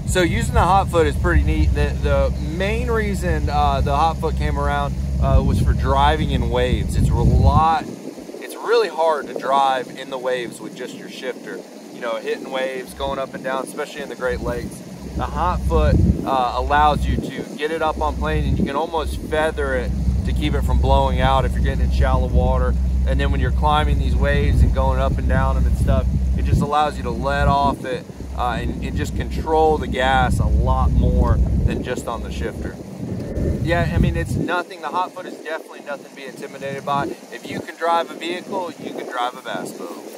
So using the hot foot is pretty neat. The main reason the hot foot came around was for driving in waves. It's really hard to drive in the waves with just your shifter. You know, hitting waves, going up and down, especially in the Great Lakes. The hot foot allows you to get it up on plane, and you can almost feather it to keep it from blowing out if you're getting in shallow water. And then when you're climbing these waves and going up and down them and stuff, it just allows you to let off it and just control the gas a lot more than just on the shifter. Yeah, I mean, it's nothing. The hot foot is definitely nothing to be intimidated by. If you can drive a vehicle, you can drive a bass boat.